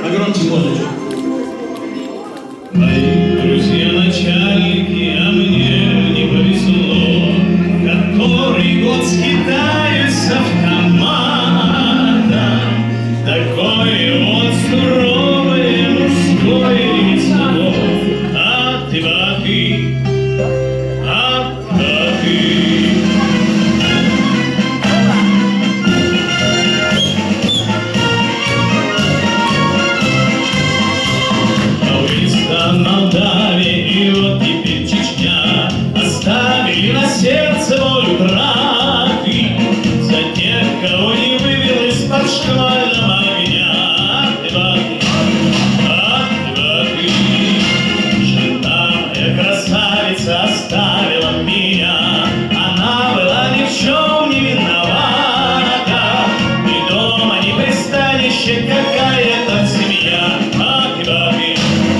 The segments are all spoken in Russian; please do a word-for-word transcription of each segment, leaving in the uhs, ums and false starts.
Погромче музычку. Мои друзья начальники, а мне не повезло. Который год скитаюсь автоматом. Такое вот суровое мужское лицо. Аты-баты, аты-баты. Молдавия и вот теперь Чечня оставили на сердце волю траты за тех, кого не вывел из-под шквального огня. Аты-баты, аты-баты. Жена моя красавица оставила меня, она была ни в чем не виновата, ни дома, ни пристанище, какая-то семья. Аты-баты.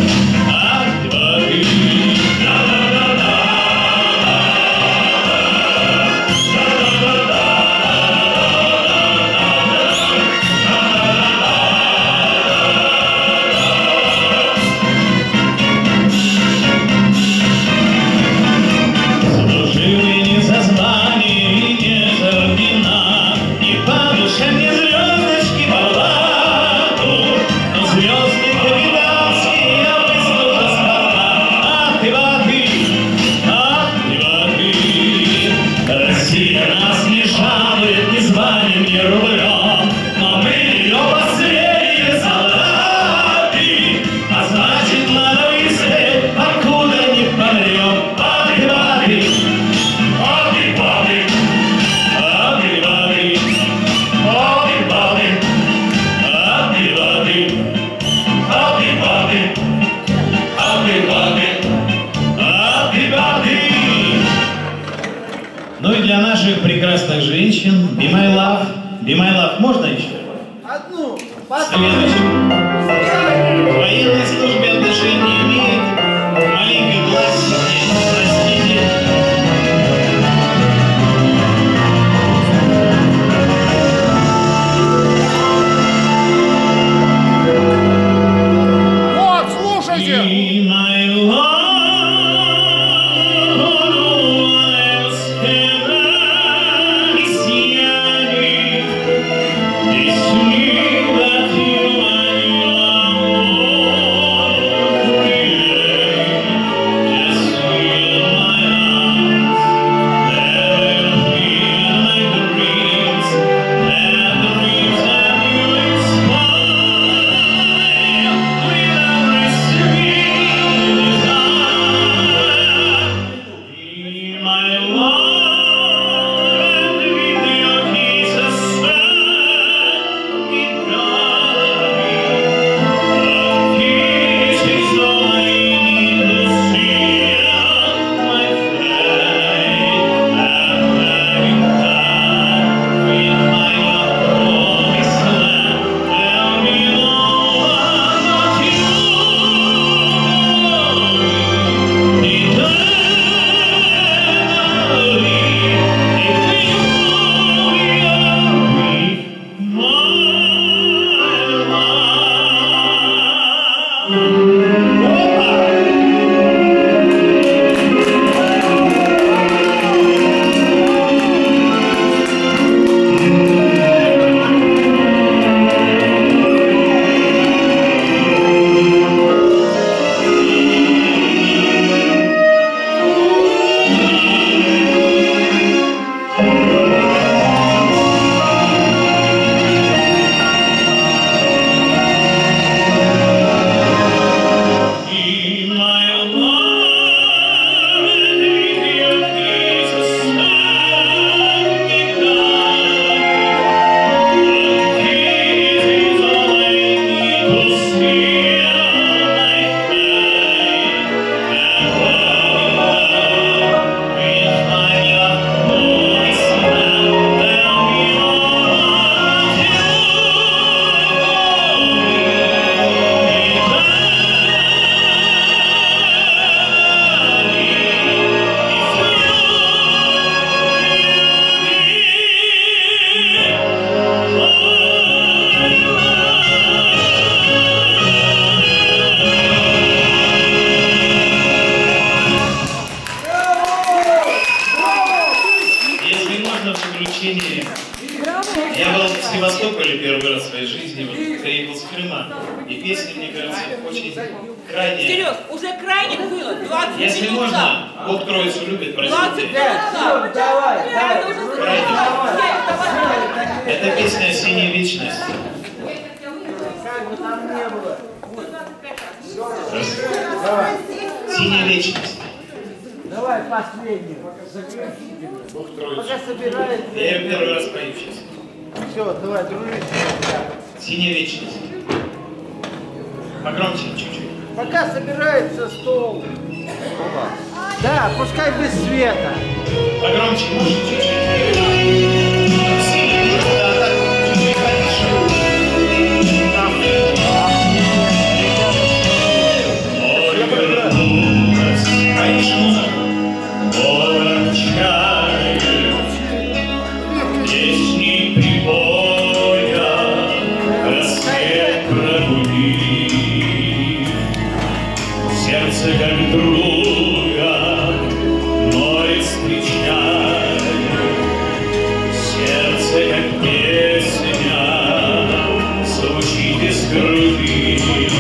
Ну и для наших прекрасных женщин, Be My Love, Be My Love, можно еще? Одну. Следующую. В военной службе отношения имеет маленькой классики, простите. Вот, слушайте! Be my love. Без приехал с Крыма, и песня, мне кажется, очень крайняя. Сереж, уже крайне было, двадцать Если минут. можно, Бог Троицу любит, двадцать простите. минут. Давай, давай. Это песня «Синяя вечность». Как бы там не было. Давай. «Синяя вечность». Давай последнюю. Бог Троицу. Пока собирается. Я ее первый раз пою сейчас. Все, давай, дружище. «Синяя вечность». Погромче чуть-чуть. Пока собирается стол. Да, пускай без света. Погромче, может, чуть-чуть. Синяя, да, так, чуть-чуть потише. Ой, вернулась, конечно, город чает, песни прибоя, рассвет пробудит, сердце как друга ноет встречает, сердце как песня звучит из груди.